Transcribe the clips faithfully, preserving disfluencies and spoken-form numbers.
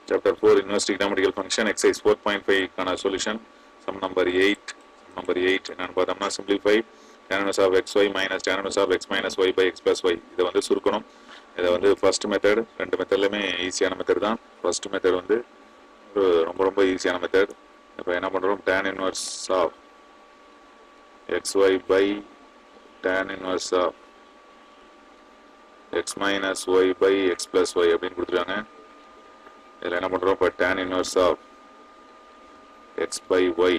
Chapter four, Inverse Trigonometrical Function, Exercise four point five கான solution, sum number eight, sum number eight என்னன்னு பார்த்தோம்னா simplify tan inverse of xy minus tan inverse of x minus y by x plus y. இதை வந்து சுருக்கணும். இதை வந்து first method, ரெண்டு மெத்தட்லையுமே ஈஸியான method தான். first method வந்து ஒரு ரொம்ப ரொம்ப ஈஸியான மெத்தட். இப்போ என்ன பண்ணுறோம், tan inverse of xy by tan inverse of x minus y by x plus y அப்படின்னு கொடுத்துருக்காங்க. இதில் என்ன பண்ணுறோம், இப்போ tan inverse of x by y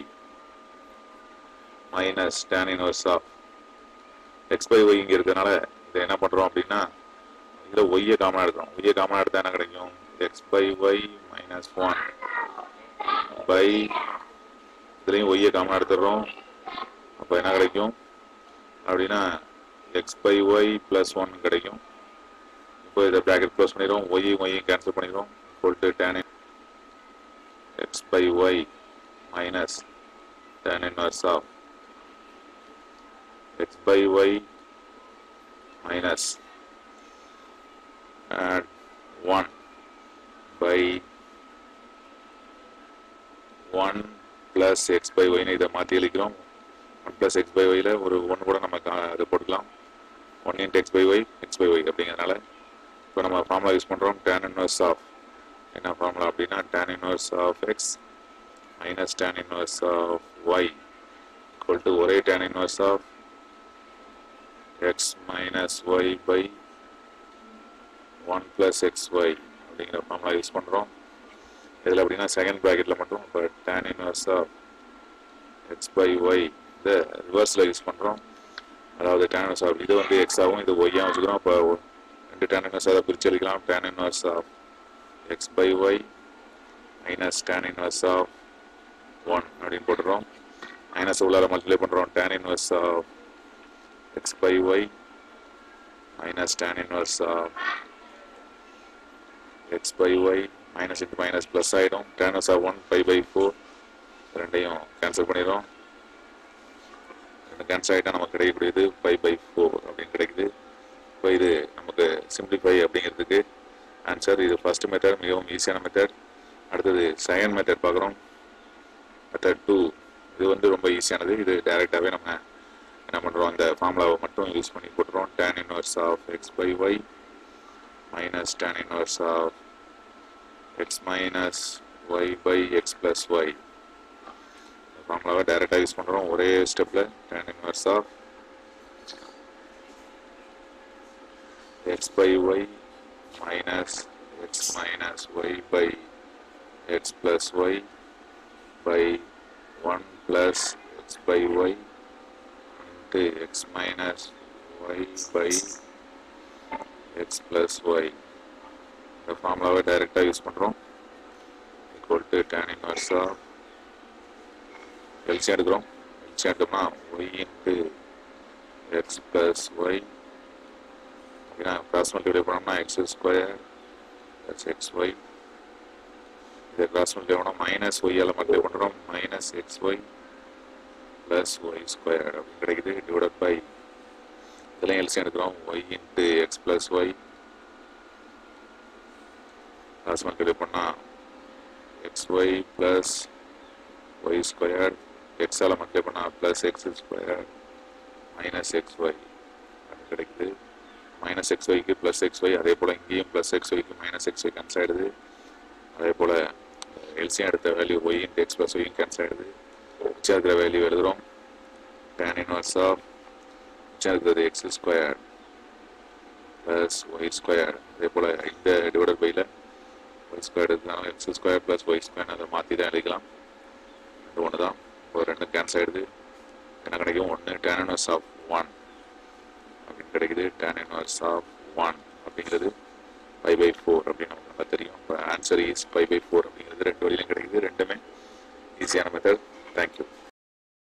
minus tan inverse of x by y இங்கே இருக்கிறதுனால இதை என்ன பண்ணுறோம் அப்படின்னா, இதில் ஒய்யை காமனாக எடுக்கிறோம். ஒய்யை காமனாக எடுத்தால் என்ன கிடைக்கும், x by y minus one by இதுலேயும் ஒய்யை காமனாக எடுத்துடுறோம். அப்போ என்ன கிடைக்கும் அப்படின்னா x by y plus one கிடைக்கும். இப்போ இதை ப்ராக்கெட் க்ளோஸ் பண்ணிடுவோம், ஒய்யும் ஒய்யும் கேன்சல் பண்ணிடுவோம். equal to tan x by y minus tan inverse of x by y minus add one by one plus x by y னு இதை மாற்றி எழுதிக்கிறோம். one plus x by y ல ஒரு ஒன்று கூட நம்ம அதை போட்டுக்கலாம். one into x by y x by y அப்படிங்கிறதுனால இப்போ நம்ம ஃபார்முலா யூஸ் பண்ணுறோம். tan inverse of என்ன ஃபார்முலா அப்படின்னா tan inverse of x minus tan inverse of y equal to ஒரே tan inverse of x minus y by one plus xy அப்படிங்கிற formula use பண்ணுறோம். இதில் அப்படின்னா செகண்ட் ப்ராக்கெட்டில் மட்டும் இப்போ tan inverse of x by y இதை ரிவர்ஸில் யூஸ் பண்ணுறோம். அதாவது tan inverse of இது வந்து x ஆகும், இது y ஆகும் வச்சுக்கிறோம். இப்போ ரெண்டு tan inverse அதை பிரித்து எழுதிக்கலாம். tan inverse of x by y minus tan inverse of one அப்படின்னு போட்டுறோம். மைனஸ் உள்ளார மல்டிப்ளை பண்ணுறோம். tan inverse of x by y minus tan inverse of x by y minus into minus plus ஆகிடும். tan inverse of one pi by four ரெண்டையும் cancel பண்ணிடுறோம். ரெண்டு cancel ஆகிட்டா நமக்கு கிடைக்கக்கூடியது pi by four அப்படின்னு கிடைக்குது. இப்போ இது நமக்கு சிம்பிளிஃபை அப்படிங்கிறதுக்கு ஆன்சர். இது ஃபர்ஸ்ட் மெத்தட், மிகவும் ஈஸியான மெத்தட். அடுத்தது செகண்ட் மெத்தட் பார்க்குறோம், மெத்தட் டூ. இது வந்து ரொம்ப ஈஸியானது. இது டைரெக்டாகவே நம்ம என்ன பண்ணுறோம், அந்த ஃபார்முலாவை மட்டும் யூஸ் பண்ணி போட்டுறோம். tan inverse of x by y minus tan inverse of x minus y by x plus y. இந்த ஃபார்முலாவை டைரெக்டாக யூஸ் பண்ணுறோம் ஒரே ஸ்டெப்பில். tan inverse of x by y minus x minus y by x plus y by one plus x by y into x minus y by x plus y. இந்த ஃபார்முலாவை டைரெக்டாக use பண்ணுறோம். equal to tan inverse of எல்சியம் எடுக்கிறோம். எல்சியம் எடுத்தோம்னா y into x plus y cross multiply பண்ணோம்னா x square plus x y. இதை cross multiply பண்ணோம் minus ஒய்யால் மல்டிப்ளை பண்ணுறோம். Minus x y plus y square அப்படின்னு கிடைக்குது. டிவைடட் பை இதெல்லாம் எல்சியம் எடுக்கிறோம். Y into x plus y cross multiply பண்ணால் x y plus y square. எக்ஸால் மல்டிப்ளை பண்ணால் plus x square minus x y அப்படின்னு கிடைக்குது. மைனஸ் எக்ஸ் ஒய்க்கு ப்ளஸ் எக்ஸ் ஒய், அதே போல் இங்கேயும் ப்ளஸ் எக்ஸ் ஒய்க்கு மைனஸ் எக்ஸ் ஒய் கேன்சல் ஆகிடுது. அதே போல் எல்சியம் எடுத்த value y into x plus ஒய்யும் கேன்சல் ஆகிடுது. மிச்சம் இருக்கிற வேல்யூ எழுதுகிறோம். tan inverse of மிச்சம் இருக்கிறது x square plus y square. அதே போல் இந்த டிவைடட் பையில் ஒய் ஸ்கொயர் எடுத்தாலும் x square plus y square அதை மாற்றி தான் எழுதிக்கலாம். ரெண்டு ஒன்று தான். இப்போ ரெண்டும் கேன்சல் ஆகிடுது. என்ன கிடைக்கும், ஒன்று tan inverse of ஒன் அப்படின்னு கிடைக்குது. tan inverse of ஒன் அப்படிங்கிறது pi by ஃபோர் அப்படின்னு நமக்கு நல்லா தெரியும். இப்போ ஆன்சர் இஸ் pi by ஃபோர் அப்படிங்கிறது ரெண்டு வழியிலும் கிடைக்குது. ரெண்டுமே ஈஸியான மெத்தட். தேங்க்யூ.